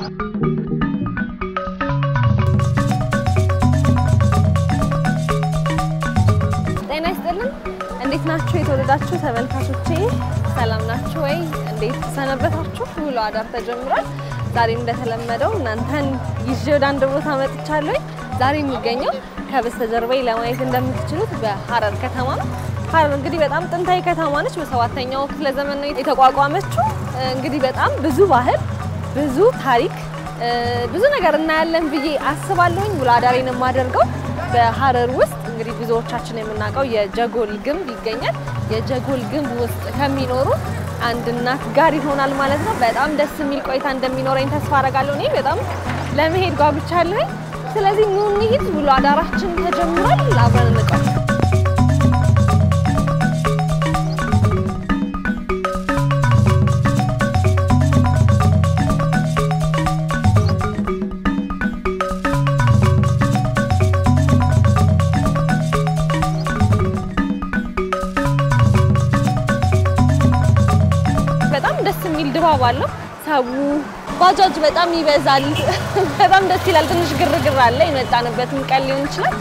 እንዴት ናችሁ የተወደዳችሁ ተመልካቾቼ ሰላም ናችሁ ወይ እንዴት ሰነበታችሁ ሁሉ አዳር ተጀምሯል ዛሬ እንደተለመደው እናንተን ይዤ ወደ አንድ ቦታ መጥቻለሁ ዛሬ የሚገኘው ከበስተጀርባዬ ለማየት እንደምትችሉት በሐረር ከተማ ነው ሐረር እንግዲህ በጣም ጥንታዊ ከተማ ነች በ7ኛው ክፍለ ዘመን ነው የተቋቋመችው እንግዲህ በጣም ብዙ ባህል ብዙ ታሪክ ብዙ ነገር እናያለን ብዬ አስባለሁ ሁሉ አዳሬን የማደርገው በሐረር ውስጥ እንግዲህ ብዙዎቻችን የምናውቀው የጀጎል ግንብ ይገኛል የጀጎል ግንብ ውስጥ ከሚኖሩ አንድ እናት ጋር ይሆናል ማለት ነው በጣም ደስ የሚል ቆይታ እንደሚኖረኝ ተስፋ አደርጋለሁ እኔ በጣም ለመሄድ ጓጉቻለሁ ስለዚህ ኑ እንሂድ ብሎ አዳራችን ተጀምሯል አብረን እንቆይ ባባለው ሰው ባጃጅ በጣም ይበዛል በጣም ደስ ይላል ትንሽ ግርግር አለ የመጣንበትም ቀን ሊሆን ይችላል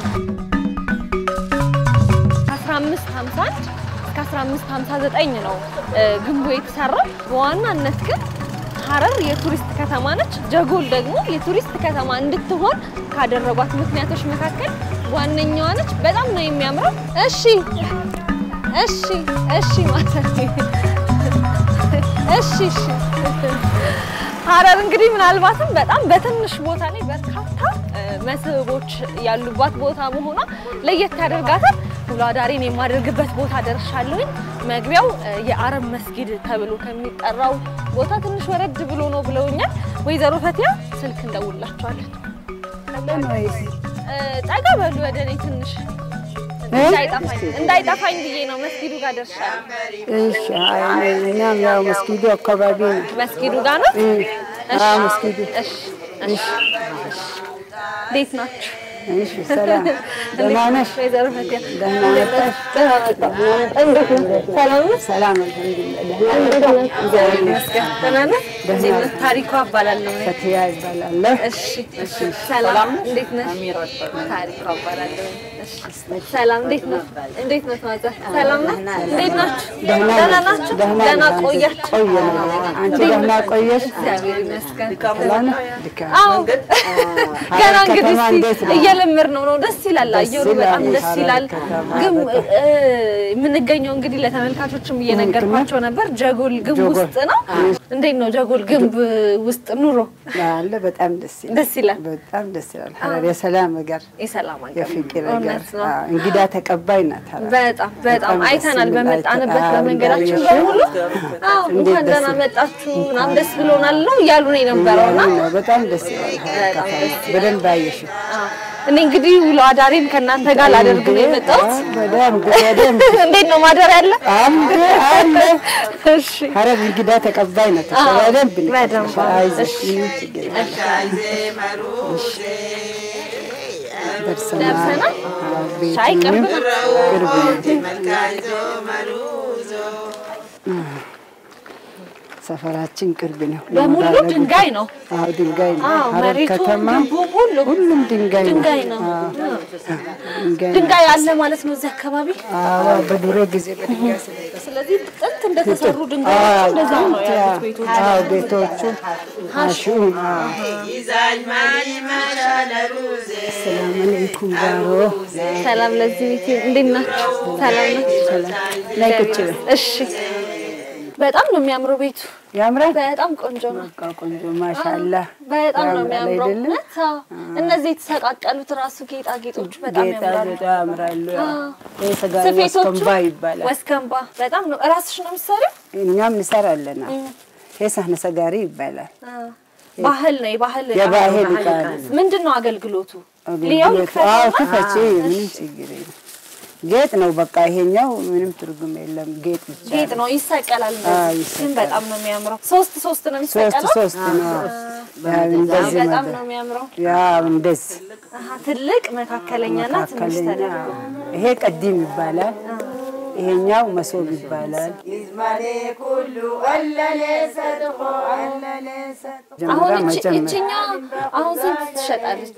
1551 እስከ 1559 ነው ግንቡ የተሰራው በዋናነት ግን ሐረር የቱሪስት ከተማ ነች ጀጎል ደግሞ የቱሪስት ከተማ እንድትሆን ካደረጓት ምክንያቶች መካከል ዋነኛዋ ነች በጣም ነው የሚያምረው እሺ ማለት እሺ ሐረር እንግዲህ ምናልባትም በጣም በትንሽ ቦታ ላይ በርካታ መስህቦች ያሉባት ቦታ መሆኗ ለየት ያደርጋታል ብሎ አዳሬን የማደርግበት ቦታ ደርሻለሁ መግቢያው የአረብ መስጊድ ተብሎ ከሚጠራው ቦታ ትንሽ ወረድ ብሎ ነው ብለውኛል ወይዘሮ ፈቲያ ስልክ እንደውላችኋለን ጠጋ በሉ ወደኔ ትንሽ እንዳይጣፋኝ ብዬ ነው መስጊዱ ጋር ደርሻለሁ እሺ እኛም ያው መስጊዱ አካባቢ መስጊዱ ጋር ነው መስጊዱ እሺ እንዴት ናችሁ እሺ ሰላም ደህና ነሽ ወይዘሮ ፈቲያ ደህና ነሽ ሰላም አልሐምዱሊላህ ታሪኩ አባላለሁ ፈቲያ ይባላለሁ እሺ ሰላም እንዴት ነሽ ታሪኩ አባላለሁ ሰላም እንዴት ነው ታዛ ሰላም ነው እንዴት ናችሁ ደህና ናችሁ ደህና ቆያችሁ አንቺ ደህና ቆየሽ እግዚአብሔር ይመስገን አዎ ገና እንግዲህ እየለመር ነው ደስ ይላል አየሩ በጣም ደስ ይላል ግን የምንገኘው እንግዲህ ለተመልካቾችም እየነገርኳቸው ነበር ጀጎል ግንብ ውስጥ ነው እንዴት ነው ጀጎል ግንብ ውስጥ ኑሮ አለ በጣም ደስ ይላል በጣም ደስ ይላል ሐረር የሰላም ነገር የሰላም ነገር የፍቅር ነገር እንግዳ ተቀባይ ናት በጣም አይተናል በመጣንበት በመንገዳችን በሙሉ አዎ እንኳን ደህና መጣችሁ ምናምን ደስ ብሎናል ነው ያሉ ነው የነበረውና በጣም ደስ ይላል በደንብ አየሽ እኔ እንግዲህ ውሎ አዳሬን ከናንተ ጋር ላደርግ ነው የመጣሁት በደንብ እንዴት ነው ማደር ያለ አለ እሺ ሐረር እንግዳ ተቀባይ ናት በደንብ አይዞሽ ደርሰናል ሻይ ቅርብ ሰፈራችን ቅርብ ነው በሙሉ ድንጋይ ነው አዎ ድንጋይ ነው ሐረር ከተማ ሁሉም ድንጋይ ነው ድንጋይ አለ ማለት ነው እዚህ አካባቢ አዎ በድሮ ጊዜ በድንጋይ ስለዚህ ጥንት እንደተሰሩ ድንጋዮች እንደዛ ነው ያሉት ቤቶች አዎ ቤቶቹ አሹ ይዛኝ ማኒ ማሻለሩ ሰላም አለይኩም ባሮ ሰላም ለዚህ ቤት እንዴት ናችሁ ሰላም ናችሁ ለከች እሺ በጣም ነው የሚያምረው ቤቱ ያምራል በጣም ቆንጆ ነው ቆንጆ ማሻአላህ በጣም ነው የሚያምረው እነዚህ የተሰቃቀሉት ራሱ ጌጣጌጦች በጣም ያምራሉ የሰጋሪ ወስከምባ ይባላል ወስከምባ በጣም ነው ራስሽ ነው የምትሰሪው እኛም እንሰራለን የሳህነ ሰጋሪ ይባላል ባህል ነው የባህል ይባላል ምንድነው አገልግሎቱ ሊያው ክፈቺ ምን ችግር የለም ጌጥ ነው በቃ ይሄኛው ምንም ትርጉም የለም ጌጥ ብቻ ጌጥ ነው ይሰቀላል ግን በጣም ነው የሚያምረው ሶስት ነው የሚሰቀለው ሶስት ነው እንደዚህ በጣም ነው የሚያምረው ያው እንደዚህ ትልቅ መካከለኛና ትንሽ ተደርጎ ይሄ ቀዲም ይባላል ይሄኛው መሶብ ይባላል ይዝማኔ ኩሉ አለለ ሰድቆ አለለ ሰድቆ አሁን እቺኛ አሁን ስንት ትሸጣለች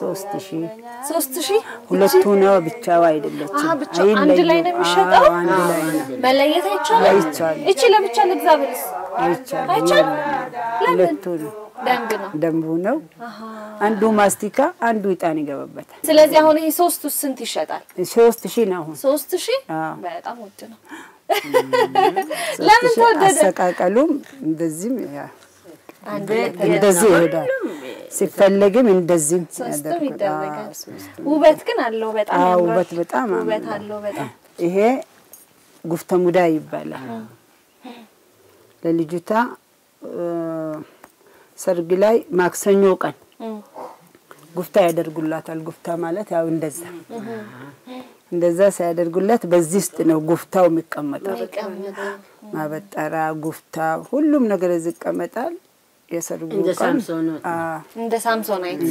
3000 ሁለቱ ነው ብቻው አይደለችም ብቻ አንድ ላይ ነው የሚሸጠው አንድ ላይ ነው መለየት አይቻልም እቺ ለብቻ ለእግዚአብሔርስ አይቻልም ሁለቱ ነው ደንቡ ነው አንዱ ማስቲካ አንዱ ዕጣን ይገባበታል ስለዚህ አሁን ይሄ 3 ስንት ይሸጣል 3000 ነው አሁን 3000 በጣም ውድ ነው ለምን ተወደደ አሰቃቀሉም እንደዚህም እንደዚህ ይሄዳል ሲፈልግም እንደዚህ ያደርጋል ውበት ግን አለው በጣም ውበት በጣም ውበት አለው በጣም ይሄ ጉፍተ ሙዳ ይባላል ለልጅታ ሰርግ ላይ ማክሰኞ ቀን ጉፍታ ያደርጉላታል ጉፍታ ማለት ያው እንደዛ ሳያደርጉላት በዚህ ውስጥ ነው ጉፍታው የሚቀመጠው ማበጠራ ጉፍታ ሁሉም ነገር እዚህ ይቀመጣል የሰርጉ ቀን እንደ ሳምሶናይት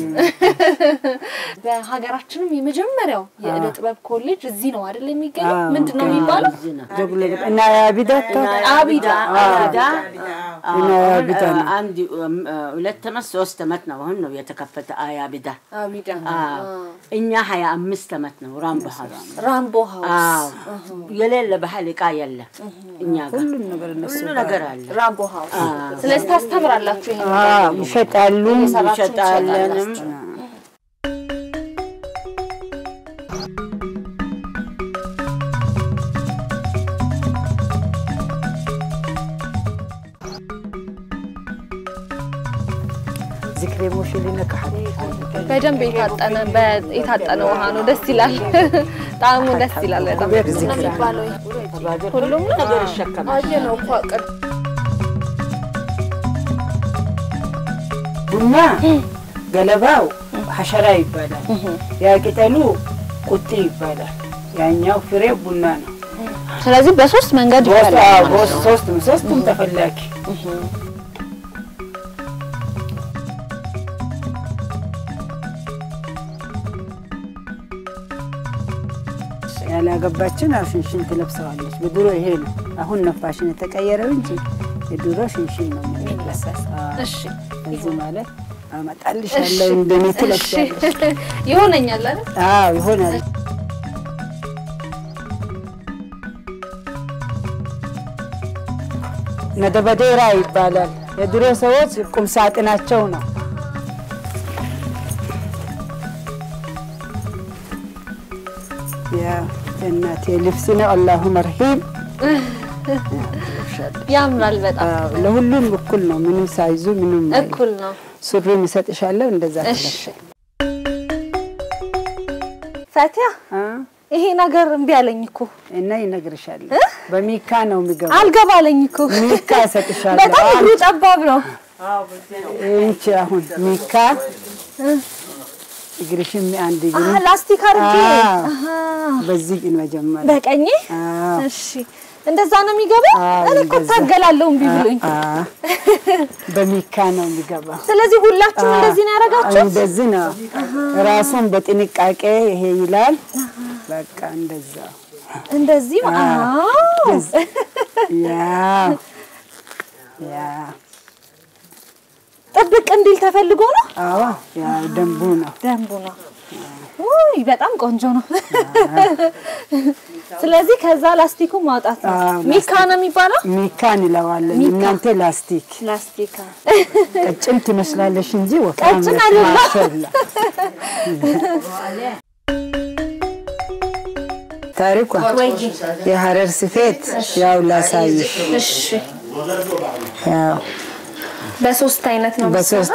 በሀገራችንም የመጀመሪያው የእደ ጥበብ ኮሌጅ እዚህ ነው አይደል የሚገኘው ምንድነው የሚባለው ጆግሌት እና አቢዳ አንድ ሁለት ዓመት 3 ዓመት ነው አሁን ነው የተከፈተ አቢዳ እኛ 25 ዓመት ነው ራምቦ ሃውስ የሌለ ባህል ዕቃ የለ እኛ ጋር ሁሉ ነገር አለ ራምቦ ሃውስ ስለዚህ ታስተምራላችሁ ይሸጣሉ ይሸጣለንም ذكر موشلنا كحدي በደንብ የታጠነ ውሃ ነው ደስ ይላል ጣዕሙ ደስ ይላል በጣም ذكر የሚባለው ሁሉም ነገር ይሸከማል አየነው ቋቀር ቡና ገለባው ሐሸራ ይባላል ያቂጠሉ ቁጥ ይባላል ያኛው ፍሬ ቡና ነው ስለዚህ በሶስት መንገድ ይባላል ሶስቱም ተፈላጊ ያላገባችን ሽንሽን ትለብሰዋለች በድሮ ይሄ ነው አሁን ነፋሽን የተቀየረው እንጂ የድሮ ሽንሽን ነው የሚለበሰው እሺ እዚህ ማለት አመጣልሻለሁ እንደኔ ትለብሻለሽ ይሆነኛል አይደል ይሆናል ነደበዴራ ይባላል የድሮ ሰዎች ቁም ሳጥናቸው ነው ያ እናቴ ልብስ ነው አላሁ መርሂም ያምራል በጣም ለሁሉም እኩል ነው ምንም ሳይዙ ምንም እኩል ነው ሱሪ መስጠሻለሁ እንደዛ ተለሽ ፈቲያ ይሄ ነገር እንቢ አለኝ እኮ እና ይነግርሻለሁ በሚካ ነው የሚገባው አልገባለኝ እኮ ሚካ ሰጥሻለሁ በጣም እግሩ ጠባብ ነው እንቺ አሁን ሚካ እግርሽም አንድ ግን ላስቲክ አርጌ በዚህ ግን መጀመሪያ በቀኝ እሺ እንደዛ ነው የሚገባው እኔ እኮ ታገላለሁ እንቢ ብሎኝ በሚካ ነው የሚገባው ስለዚህ ሁላችሁም እንደዚህ ነው ያረጋችሁት እንደዚህ ነው ራሱን በጥንቃቄ ይሄ ይላል በቃ እንደዚህ ያ ጥብቅ እንዲል ተፈልጎ ነው ያ ደንቡ ነው ውይ በጣም ቆንጆ ነው ስለዚህ ከዛ ላስቲኩ ማውጣት ነው ሚካ ነው የሚባለው ሚካን ይለዋለን እናንተ ላስቲክ ቀጭን ትመስላለሽ እንጂ ወፍራም ማሻአላ ታሪኳ የሐረር ስፌት ያው ላሳይሽ እሺ ያው በሶስት አይነት ነው በሶስት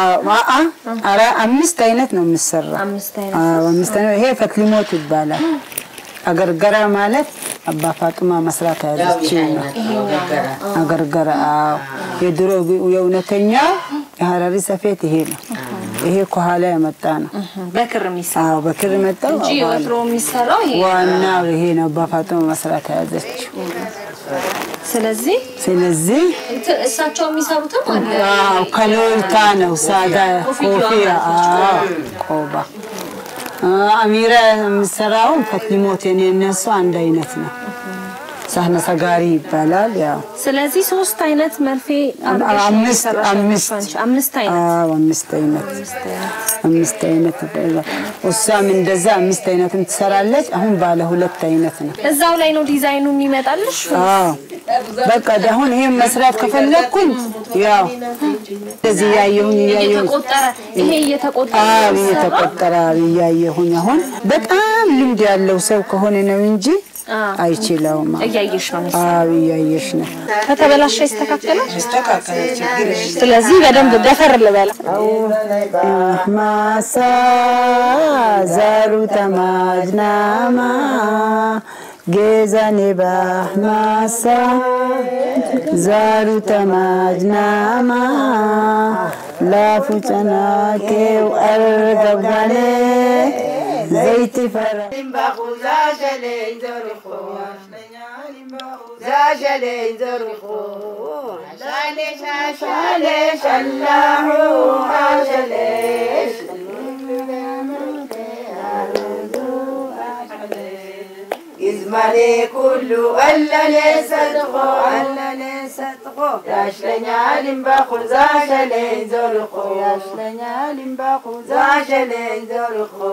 አምስት አይነት ነው የሚሰራው አምስት አይነት ይሄ ፈትሊሞት ይባላል አገርገራ ማለት አባ ፋጡማ መስራት ያዘችው አገርገራ የድሮ የእውነተኛ የሐረሪ ሰፌት ይሄ ነው ይሄ ከኋላ የመጣ ነው በክር የሚሰራው በክር መጣው እንጂ ወትሮ የሚሰራው ይሄ ዋናው ይሄ ነው አባ ፋጡማ መስራት ያዘችው ስለዚህ እሳቸው የሚሰሩት ማለት ከሎይታ ነው ሳዳ ኮፊያ ቆባ አሚራ የሚሰራው ፈትሊሞት የነሱ አንድ አይነት ነው ሳህነ ሰጋሪ ይባላል ያው ስለዚህ 3 አይነት መርፌ አምስት አይነት ወሳም እንደዛ 5 አይነትም ትሰራለች አሁን ባለ 2 አይነት ነው እዛው ላይ ነው ዲዛይኑ የሚመጣልሽ በቃ አሁን ይሄን መስራት ከፈለኩኝ ያው እዚህ ያየሁኝ ይሄ እየተቆጠረ ያየሁኝ አሁን በጣም ልምድ ያለው ሰው ከሆነ ነው እንጂ አይችላውም እያየሽ ነው እያየሽ ነው ከተበላሸ ይስተካከላል ስለዚህ በደንብ ደፈር ልበላ ማሳ ዘሩ ተማጅናማ ገዛኔ ባማሳ ዘሩ ተማጅናማ ላፉጨናኬው አርገብጋኔ زيت فرح لمباخو زاجلين زرخو زاجلين زرخو عشاليش عشاليش الله عشاليش إزمالي كله ألا ليصدقو ألا ليصدقو ياشلنيا لمباخو زاجلين زرخو ياشلنيا لمباخو زاجلين زرخو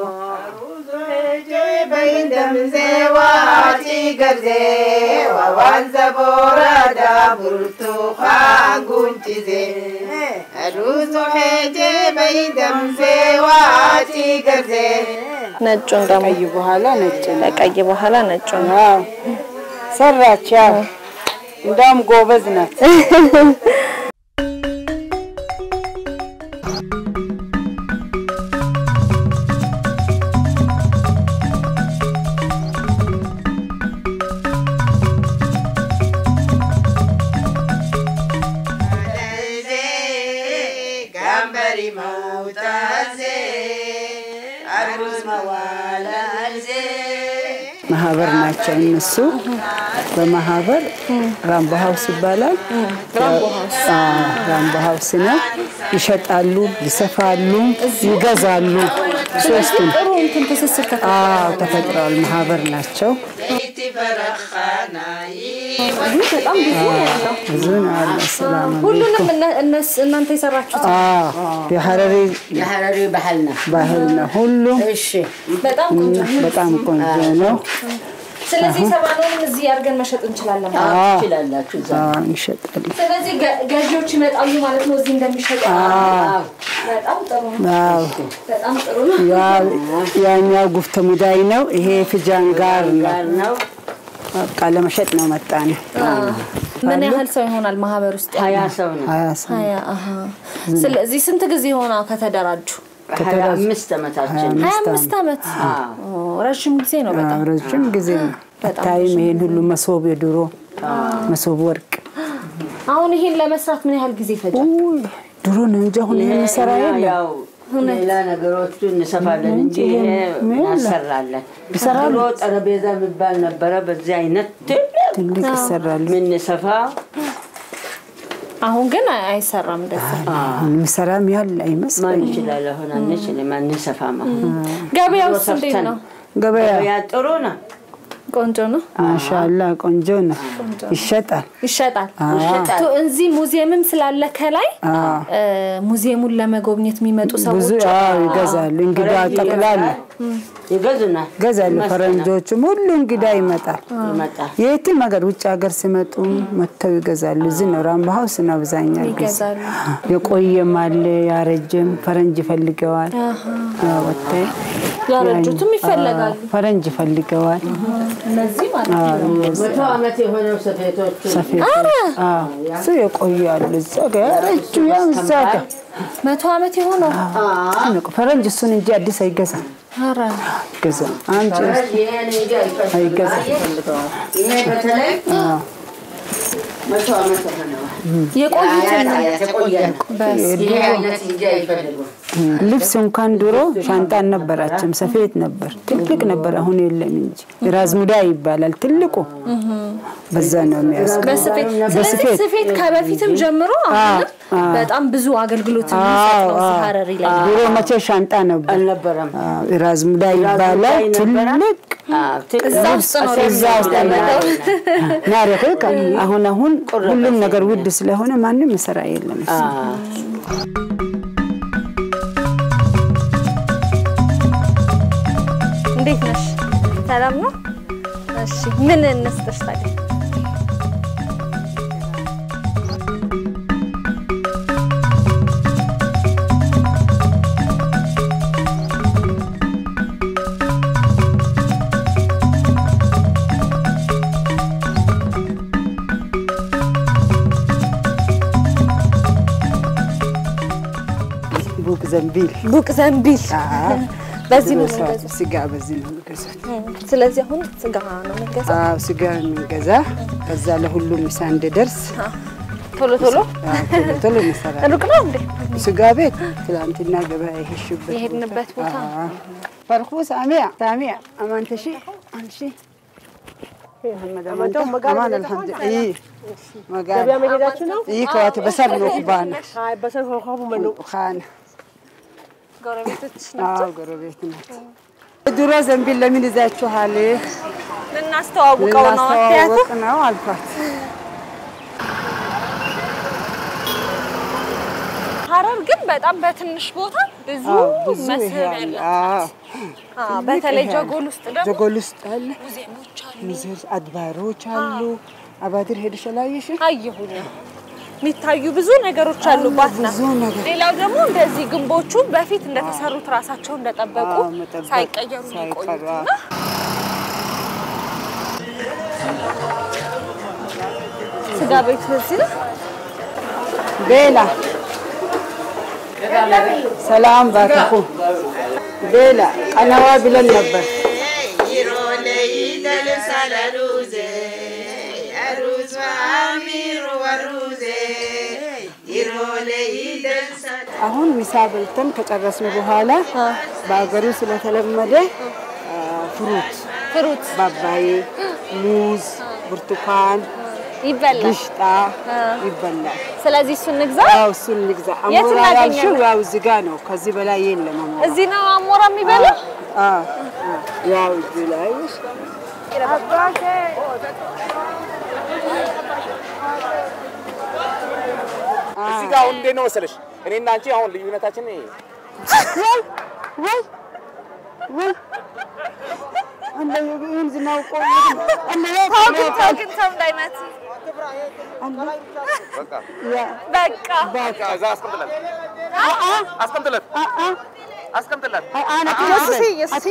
بين دم زواتي قرزي ووان زبورا دابرتو خاقونتي زي أروز حيجي بين دم زواتي قرزي ነጭን ደሞ በኋላ ነጭ ለቀይ በኋላ ነጭን ሰራች ያው እንዳም ጎበዝ ናት ማህበር ናቸው እነሱ በማህበር ራምቦ ሃውስ ይባላል ራምቦ ሃውስ ነው ይሸጣሉ ይሰፋሉ ይገዛሉ ሶስቱም እንትን ተሰስር ተፈጥሯል ማህበር ናቸው በጣም ብዙ ነው ሰላም ሁሉንም እናንተ ይሰራችሁት የሐረሪ ባህልና ሁሉ እሺ በጣም ቆንጆ ነው ስለዚህ ሰባኑን እዚህ አርገን መሸጥ እንችላለን ይችላልላችሁ ይሸጣል ስለዚህ ገዢዎች ይመጣሉ ማለት ነው እዚህ እንደሚሸጡ በጣም ጥሩ ነው ያኛው ጉፍተ ሙዳይ ነው ይሄ ፍጃን ጋር ነው ቃለ መሸጥ ነው መጣነ ምን ያህል ሰው ይሆናል ማህበር ውስጥ 20 ሰው ነው 20 ስለዚህ ስንት ጊዜ ሆና ከተደራጁ 25 ዓመታችን 25 ዓመት ረጅም ጊዜ ነው በጣም ረጅም ጊዜ ታይም ይሄን ሁሉ መሶብ የድሮ መሶብ ወርቅ አሁን ይሄን ለመስራት ምን ያህል ጊዜ ፈጀ ድሮ ነው እንጂ አሁን ይሄን ሰራ ያው ሌላ ነገሮችን እንሰፋለን እንጂ እናሰራለን ይሰራሉ ጠረጴዛ የሚባል ነበር በዚህ አይነት ትልቅ ይሰራል ምን ሰፋ አሁን ግን አይሰራም ደስ ምሰራም ያለ አይመስልም ማን ይችላል አሁን አንችልም ማን ሰፋማ ገበያው እንዴት ነው ገበያ ጥሩ ነው ቆንጆ ነው ማሻአላ ቆንጆ ነው ይሸጣል እዚህ ሙዚየምም ስላለ ከላይ ሙዚየሙን ለመጎብኘት የሚመጡ ሰዎች ይገዛሉ እንግዳ ተቀላሉ ገዛሉ ፈረንጆቹ ሁሉ እንግዳ ይመጣል የትም ሀገር ውጭ ሀገር ሲመጡ መተው ይገዛሉ እዚህ ነው ራምቦ ሃውስ ነው አብዛኛው ይገዛሉ የቆየም አለ ያረጀም ፈረንጅ ፈልገዋል ወጣይ ያረጁትም ይፈልጋሉ ፈረንጅ ፈልገዋል እነዚህ ማለት ነው 100 ዓመት የሆነው ሰፌቶች የቆያሉ እዛጋ ያረጁ ያንዛጋ 100 ዓመት የሆነው ፈረንጅ እሱን እንጂ አዲስ አይገዛ ገዛ አንቺ አይገዛ ይሄ በተለይ 100 ዓመት ሆነው ልብስ እንኳን ድሮ ሻንጣ ነበራቸው ሰፌት ነበር ትልቅ ነበር አሁን የለም እንጂ ራዝሙዳ ይባላል ትልቁ በዛ ነው በስፌት ስፌት ከበፊትም ጀምሮ አሁን በጣም ብዙ አገልግሎት የሚሰጠው ሐረሪ ላይ ድሮ መቼ ሻንጣ ነበር ራዝሙዳ ይባላል ትልቅ ናሪክ አሁን ሁሉም ነገር ውድ ስለሆነ ማንም መስራ የለም እንዴት ነሽ ሰላም ነው እሺ ምን እንስጥሽ ታዲያ ቡቅ ዘንቢል በዚህ ነው ስጋ በዚህ ነው ገዛት ስለዚህ አሁን ስጋ ነው መገዛ ስጋ እንገዛ ከዛ ለሁሉም ሳንደ ደርስ ቶሎ መስራ ሩቅ ነው እንዴ ስጋ ቤት ትላንትና ገበያ ይሄድንበት ቦታ ፈርኩስ አሚያ አማንተሺ አንሺ አማን አልሐምዱሊላህ ገበያ መሄዳችሁ ነው ከዋት በሰር ነው ባና በሰር ሆኖ ኻን ጎረቤቶች ናቸው ጎረቤት ናቸው ድሮ ዘንቢል ለምን ይዛችኋል እናስተዋውቀው ነው አልኳት ሐረር ግን በጣም በትንሽ ቦታ ብዙ መስህብ በተለይ ጀጎል ውስጥ አለ ሙዚየሞች አድባሮች አሉ አባድር ሄደሽ ላይሽ አየሁኝ ሚታዩ ብዙ ነገሮች አሉባት ነው ሌላው ደግሞ እንደዚህ ግንቦቹ በፊት እንደተሰሩት ራሳቸው እንደጠበቁ ሳይቀየሩ ይቆዩና ስጋ ቤት ነው ቤላ ሰላም ባትኩ ቤላ ቀናዋ ብለን ነበር ይሮለይ ደልሳላሉዜ አሩዝ አሚሩ ወሩዜ ይሮለይ ደልሳላ አሁን ምሳ በልተን ከጨረስን በኋላ በአገሩ ስለተለመደ ፍሩት ባባዬ ሙዝ ብርቱካን ይበላል ይበላል ስለዚህ እሱን ንግዛ አሞራ ያልሽው ያው እዚህ ጋር ነው ከዚህ በላይ የለም እዚህ ነው አሞራ የሚበላው ያው እዚህ ላይ እዚህ ጋር አሁን እንዴት ነው መሰለሽ እኔና አንቺ አሁን ልዩነታችን ወይ አንደኛው እንዝናው ቆይ ታውቂን እንዳይመት በቃ አስቀምጥለት አና የሱስ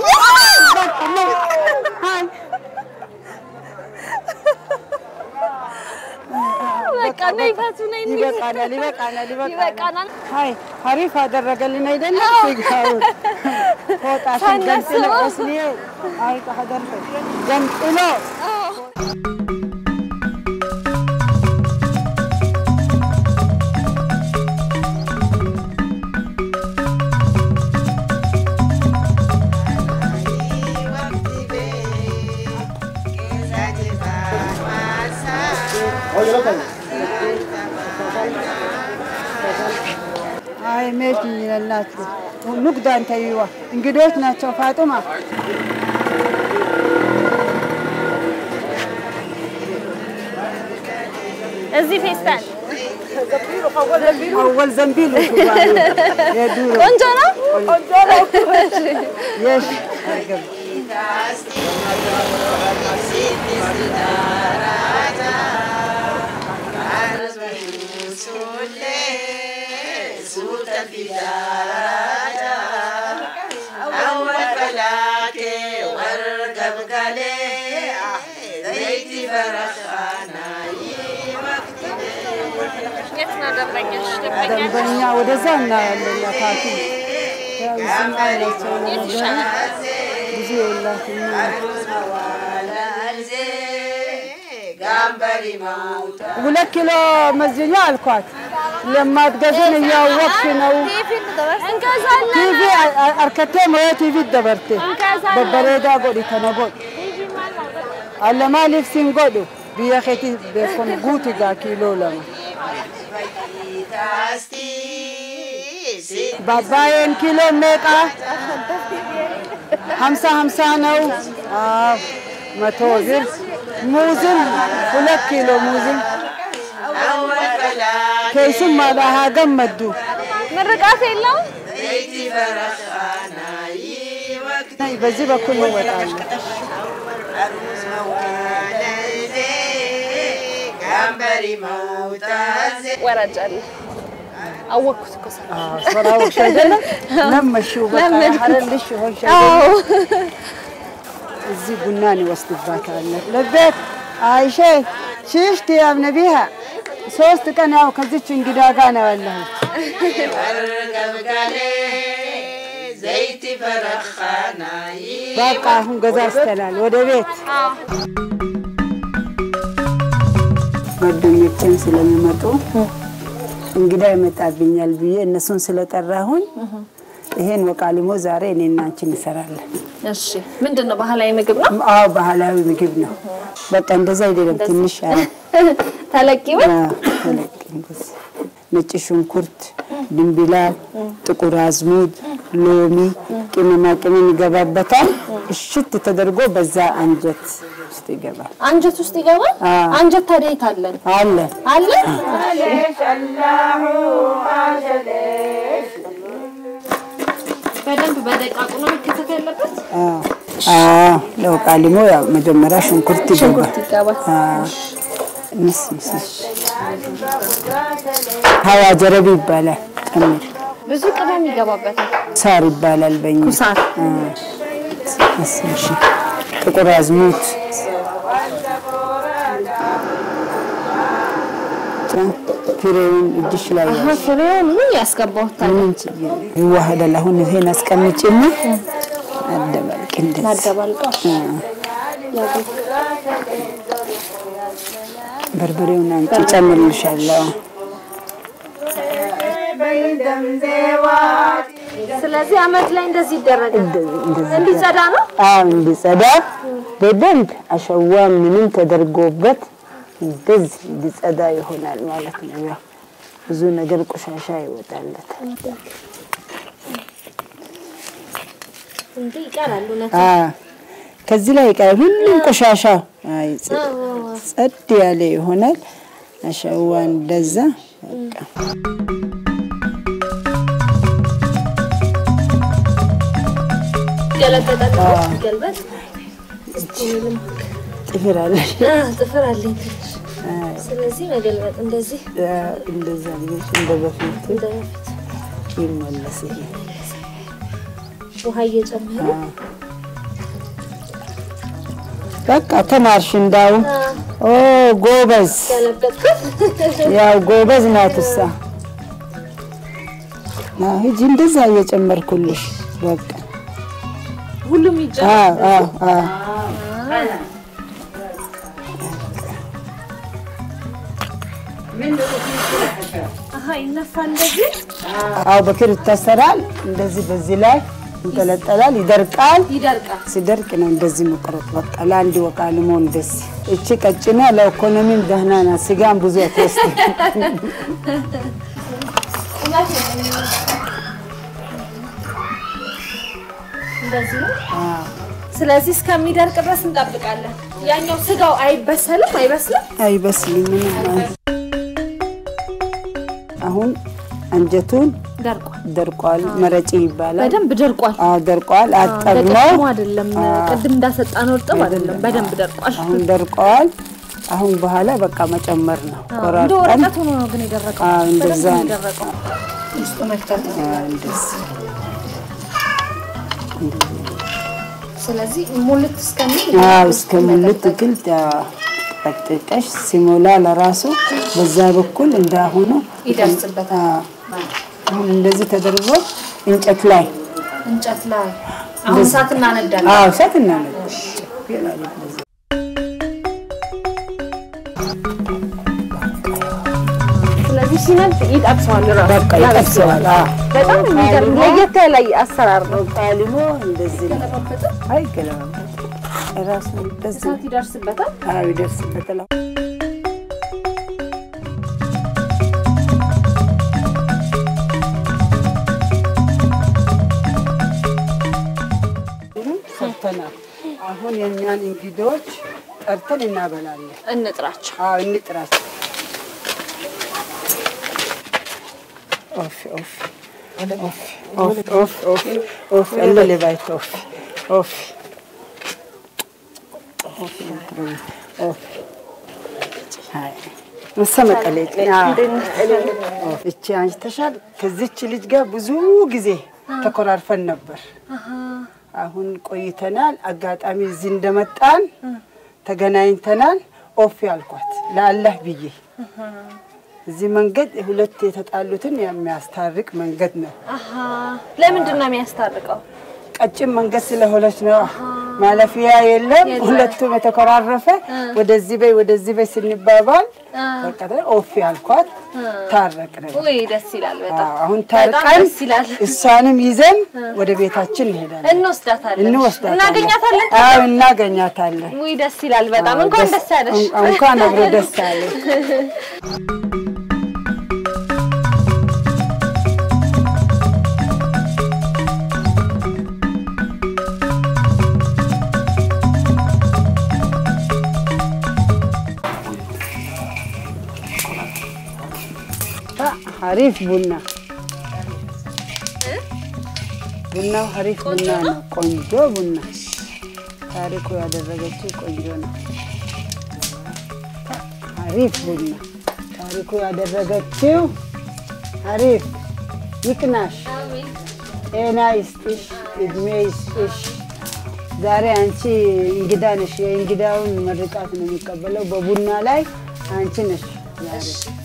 በቃ ነይፋቱ ነይ ይበቃናል ሃይ አሪፍ አደረገልን አይደለም ሲጋው ፎጣሽን ገንጥሎ እስሊዮ አይ ተሐደርኩ ገንጥሎ አይ ሜት ይላላችሁ ንግዳን ታይዋ እንግዶች ናቸው ፋጡማ እዚህ ፌስታል أول زنبيل ቆንጆ ነው يش ደንበኛ ወደዛ እናያለን ያፋቱ ያው ዝናቸው ብዙ የላትም ሁለት ኪሎ መዝኛ አልኳት ለማትገዙን እያወቅሽ ነው ቲቪ አርከቴ ሞያ ቲቪ ደበርቴ በበሬዳ ጎዲ ተነጎድ አለማ ሊፍሲን ጎዱ ቢያኸቲ በኮን ጉቲ ጋ ኪሎ ለማ ባባዬን ኪሎ ሜቃ 50 ነው። አዎ 100 ብር ሙዝም 2 ኪሎ ሙዝም ከይስም ማዳ ገመዱ ምርቃት የለውም። በዚህ በኩል ነው ወጣለ ወራጃል አወኩት እኮ ስራው ሸደለ ለምሹ በቃ ሐረልሽ ሆሽ እዚህ ቡናን ይወስድባታል ለበት አይሼ ሽሽት ያምነቢያ 3 ቀን ያው ከዚች እንግዳ ጋር ነው ያለው ዘይት ፈረኻናይ በቃ አሁን ገዛስተናል ወደ ቤት ጓደኞቼን ስለሚመጡ እንግዳ ይመጣብኛል ብዬ እነሱን ስለጠራሁኝ ይሄን ወቃሊሞ ዛሬ እኔና አንቺ እንሰራለን። እሺ ምንድነው ባህላዊ ምግብ ነው? አዎ ባህላዊ ምግብ ነው። በቃ እንደዛ አይደለም ትንሽ ተለቂው ነጭ ሽንኩርት ድንብላል ጥቁር አዝሙድ ሎሚ ቅመማ ቅመም ይገባበታል እሽት ተደርጎ በዛ አንጀት ውስጥ ይገባል አንጀት ውስጥ ይገባል አንጀት ታዲያ አለን አለ አላሁ አሸለሽ በደንብ በደቃቁ ነው ከተፈ ያለበት ለወቃሊሞ ያው መጀመሪያ ሽንኩርት ይገባል ምስምስ ሀዋ ጀረቢ ይባላል ጨምር ብዙ ቅመም ይገባበታል ሳር ይባላል በእኛ ኩሳር ምስምሽ ጥቁር አዝሙድ ፍሬውን እጅሽ ላይ ፍሬውን ያስገባውታል ይዋሃዳል አሁን ይሄን አስቀምጪና አደባልቅ እንደዚህ አደባልቀው በርበሬውን አንቺ ጨምርልሻለሁ ስለዚህ አመት ላይ እንደዚህ ይደረጋል እንዲጸዳ ነው እንዲጸዳ በደንብ አሸዋ ምንም ተደርጎበት እንደዚህ እንዲጸዳ ይሆናል ማለት ነው ያው ብዙ ነገር ቆሻሻ ይወጣለት እንዴ ይቀራል ነው ከዚህ ላይ ይቀራል ሁሉም ቆሻሻ ጸድ ያለ ይሆናል አሸዋ እንደዛ በቃ ገልበት ጥፍር አለ ጥፍር አለ ስለዚህ መገልበጥ እንደዚህ እንደዛ ልጅ እንደበፊት ይመለስ ውሃ እየጨመረ በቃ ተማርሽ እንዳው ጎበዝ ያው ጎበዝ ናትሳ ሂጂ እንደዛ እየጨመርኩልሽ በቃ ሁሉም ይጨመር ምን ነው ይነፋል እንደዚህ በክር ይታሰራል እንደዚህ በዚህ ላይ ይንጠለጠላል ይደርቃል ሲደርቅ ነው እንደዚህ መቆረጥ በቃ ለአንድ ወቃሊሞ እንደዚህ እቺ ቀጭና ለኢኮኖሚም ደህና ናት ስጋም ብዙ አትወስድ እንደዚህ ነው ስለዚህ እስከሚደርቅ ድረስ እንጠብቃለን ያኛው ስጋው አይበስልም አሁን አንጀቱን ደርቋል መረጪ ይባላል በደንብ ደርቋል ደርቋል አጠብነው አይደለም ቅድም እንዳሰጣነው እርጥብ አይደለም በደንብ ደርቋል አሁን ደርቋል አሁን በኋላ በቃ መጨመር ነው ቆራርጠን ወረቀት ሆኖ ነው ግን የደረቀው እንደዛ ነው ውስጥ መክተት እንደዚህ ስለዚህ ሙልት እስከሚል ግልጥ ተጠቅቀሽ ሲሞላ ለራሱ በዛ በኩል እንዳሁኑ ይደርስበታል አሁን እንደዚህ ተደርጎ እንጨት ላይ አሁን እሳት እናነዳለን እሳት እናነዳለን ስለዚህ ሲነድ ይጣብሰዋል ራሱ በቃ ይጣብሰዋል በጣም የሚገርም ለየት ያለ አሰራር ነው ቃሊሞ እንደዚህ አይገለበጥ ራሱ እንደዚህ እሳት ይደርስበታል ይደርስበታል እኛን እንግዶች ጠርተን እናበላለን። እንጥራቸው። አዎ እንጥራቸው። ኦፍ ኦፍ ኦፍ ኦፍ ኦፍ اللي بايت اوف اوف اوف هاي مسمك عليك እቺ አንቺ ተሻል ከዚች ልጅ ጋር ብዙ ጊዜ ተቆራርፈን ነበር አሁን ቆይተናል አጋጣሚ እዚህ እንደመጣን ተገናኝተናል ኦፍ ያልኳት ለአላህ ብዬ እዚህ መንገድ ሁለት የተጣሉትን የሚያስታርቅ መንገድ ነው ለምንድን ነው የሚያስታርቀው ቀጭን መንገድ ስለሆነች ነው ማለፊያ የለም ሁለቱም የተቆራረፈ ወደዚህ በይ ስንባባል በቃ ኦፍ ያልኳት ታረቅነ ወይ ደስ ይላል በጣም አሁን ታርቀን እሷንም ይዘን ወደ ቤታችን እንሄዳለን እንወስዳታለን እናገኛታለን አዎ እናገኛታለን ወይ ደስ ይላል በጣም እንኳን ደስ ያለሽ እንኳን አብሮ ደስ ያለሽ حريف بنا بنا حريف بنا قنجو بنا تاريخو ያደረገችው ቆንጆ ነው حريف بنا تاريخو ያደረገችው حريف ይቅናሽ አሜን ኤናይስቲሽ እድሜይስቲሽ ዛሬ አንቺ እንግዳ ነሽ የእንግዳውን ምርቃት ነው የሚቀበለው በቡና ላይ አንቺ ነሽ ዛሬ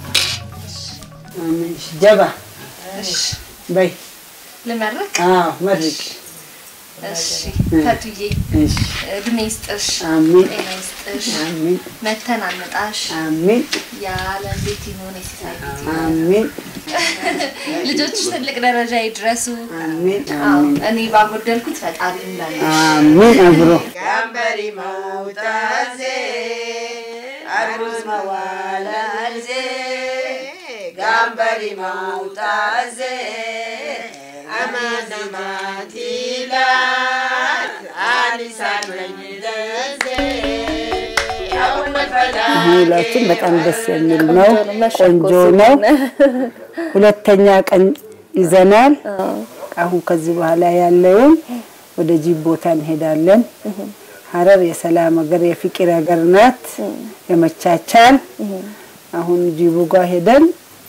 جبا باي لمرك مرك እሺ ፈትዬ ድሜስጥሽ አሜን ኤናይስጥሽ አሜን መተናነጣሽ አሜን ያለ ቤት ይኖር ሲሳይ አሜን ልጆችሽ ትልቅ ደረጃ ይድረሱ አሜን እኔ ባጎደልኩት ፈጣሪ እንዳለ አሜን አብሮ ጋምበሪ መውጣዜ አሩስ መዋላዜ ጋምበሪ መውጣዜ አማናማቲላት አሊሳን ወኝደዜ ሁላችን በጣም ደስ የሚል ነው ቆንጆ ነው ሁለተኛ ቀን ይዘናል አሁን ከዚህ በኋላ ያለውን ወደ ጂብ ቦታ እንሄዳለን ሐረር የሰላም ሀገር የፍቅር ሀገር ናት የመቻቻል አሁን ጂቡ ጋር ሄደን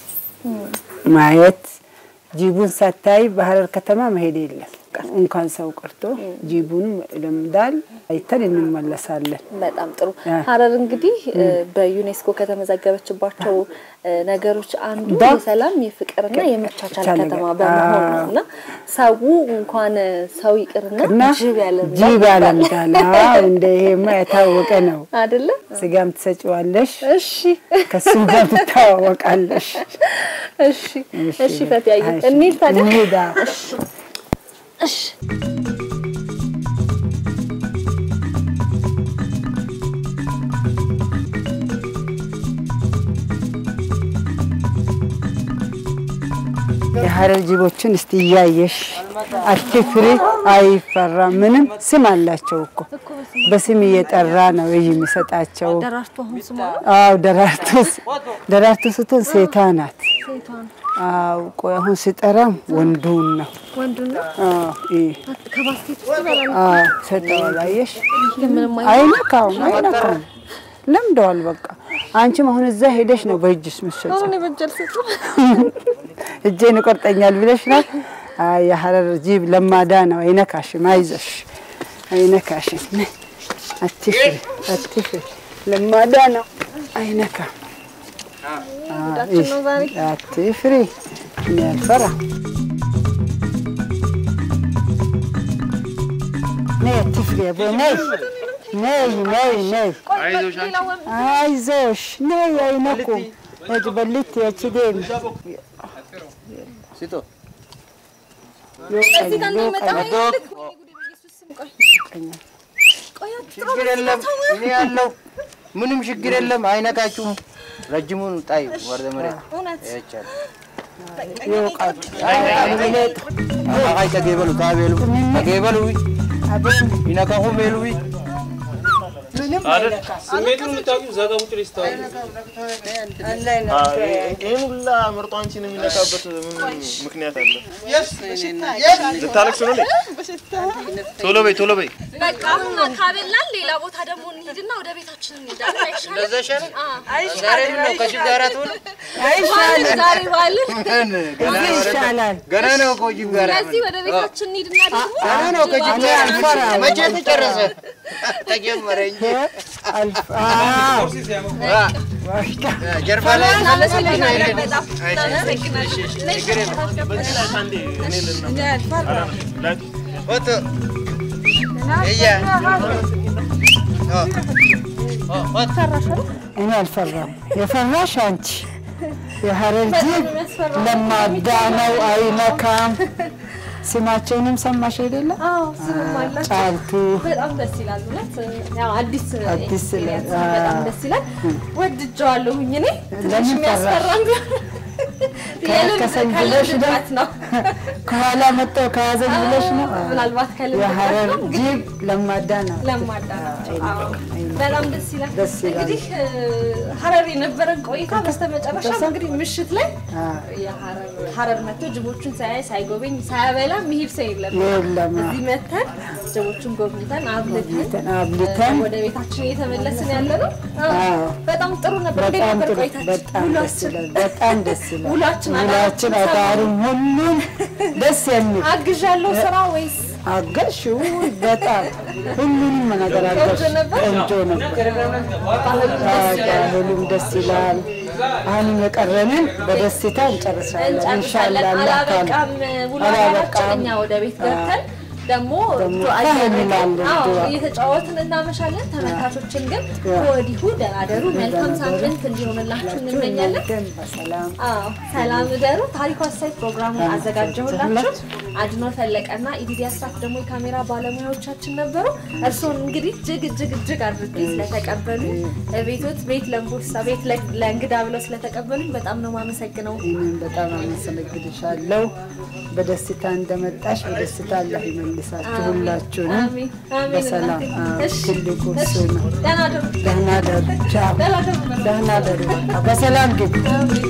ማየት ጂቡን ሳታይ በሐረር ከተማ መሄድ የለም እንኳን ሰው ቀርቶ ጂቡን ለምዳል አይተን እንመለሳለን በጣም ጥሩ ሐረር እንግዲህ በዩኔስኮ ከተመዘገበችባቸው ነገሮች አንዱ የሰላም የፍቅርና የመቻቻል ከተማ በመሆን ነውና ሰው እንኳን ሰው ይቅርና ጂብ ያለምዳል እንደ ይሄማ የታወቀ ነው አይደለ ስጋም ትሰጪዋለሽ እሺ ከሱ ጋር ትታወቃለሽ እሺ ፈትያዬ እንሂድ ታዲያ እሺ የሐረር ጂቦችን እስቲ ያየሽ አትፍሪ አይፈራ ምንም ስም አላቸው እኮ በስም እየጠራ ነው የሚሰጣቸው ደራርቱ አሁን ስሙ አው ደራርቱ ስትሆን ሴቷ ናት አው ቆይ አሁን ሲጠራም ወንዱን ነው ከባስኬት ይበላል ሰጠዋላየሽ አይነካው ለምደዋል በቃ አንቺም አሁን እዛ ሄደሽ ነው በእጅሽ መስጠት አሁን በጀልሰቱ እጄን ቆርጠኛል ብለሽ ነው የሐረር ጂብ ለማዳ ነው አይነካሽም አይዘሽ አይነካሽም አትፍሪ ለማዳ ነው አይነካ አትፍሪ ነፈራ አትፍሪ በነይ ነይ አይዞሽ ነይ አይነኩም እጅበልት ያቺደም ሲቶ እዚህ ጋር ነው መጣው እኔ ያለው ምንም ችግር የለም አይነካችሁም ረጅሙን ጣይ ወርደ መሬት ያቻል ይወቃል አይ ከገበሉ ታበሉ ከገበሉ አበን ይነካሁ ሜሉዊ ምንም አይነካም ስሜቱን የምታውቂው እዛ ጋር ውጭ ላይ ስታወቂ ይሄን ሁላ ምርጧ አንቺን የሚነካበት ምክንያት አለ ልታለቅስ ነው ቶሎ በይ በቃ አሁን ካበላን ሌላ ቦታ ደግሞ እንሂድና ወደ ቤታችን እንሄዳለን አይሻልም ለዛ ሻለ ዛሬ ነው ከዚህ ጋር አትሆን አይሻልም ዛሬ ባልን ይሻላል ገና ነው ከዚህ ጋር ስለዚህ ወደ ቤታችን እንሂድና ደግሞ ገና ነው ከዚህ ጋር አልፈራ መቼ ተጨረሰ ተጀመረ እንጂ ጀርባ ላይ ወጥ እኔ አልፈራም የፈራሽ አንቺ የሐረር ጅብ ለማዳ ነው አይነካም ስማቸውንም ሰማሽ አይደለ አዎ ስማላችሁ ጫልቱ በጣም ደስ ይላል ማለት ያው አዲስ ይላል በጣም ደስ ይላል ወድጄዋለሁኝ እኔ ለምን የሚያስፈራም ከሰኝ ብለሽ ነው ከኋላ መጣው ከያዘኝ ብለሽ ነው ምናልባት ከልብ የሐረር ጅብ ለማዳ ነው በጣም ደስ ይላል እንግዲህ ሐረር የነበረን ቆይታ በስተመጨረሻ እንግዲህ ምሽት ላይ ሐረር መጥቶ ጅቦቹን ሳይጎበኝ ሳያበላ መሄድ ሳይለም እዚህ መተን ጅቦቹን ጎብኝተን አብልተን ወደ ቤታችን እየተመለስን ያለነው በጣም ጥሩ ነበር ነበር ቆይታችን በጣም ደስ ይላል ሁላችን አዳሩን ሁሉም ደስ የሚል አግዣለሁ ስራ ወይስ አገርሽው በጣም ሁሉንም ነገር አገርሽ ቆንጆ ነበር ሁሉም ደስ ይላል አሁን የቀረንን በደስታ እንጨርሳለን ኢንሻአላህ አላበቃም ውላችንኛ ወደ ቤት ገብተን ደግሞ እየተጫወትን እናመሻለን ተመልካቾችን ግን ወዲሁ ደራደሩ መልካም ሳምንት እንዲሆንላችሁ እንመኛለን ሰላም ደሩ ታሪኩ አሳይ ፕሮግራሙን አዘጋጀሁላችሁ አድኖ ፈለቀና ኢዲዲ አስራት ደግሞ የካሜራ ባለሙያዎቻችን ነበሩ እርሶን እንግዲህ እጅግ አድርጌ ስለተቀበሉ ቤት ለምቦሳ ቤት ለእንግዳ ብለው ስለተቀበሉ በጣም ነው ማመሰግነው እኔም በጣም አመሰግንሻለሁ በደስታ እንደመጣሽ በደስታ አላህ ይመልሳችሁ ሁላችሁንም በሰላም ትልቁ እሱ ነው ደህና ደሩ ቻው ደህና ደሩ በሰላም ግቡ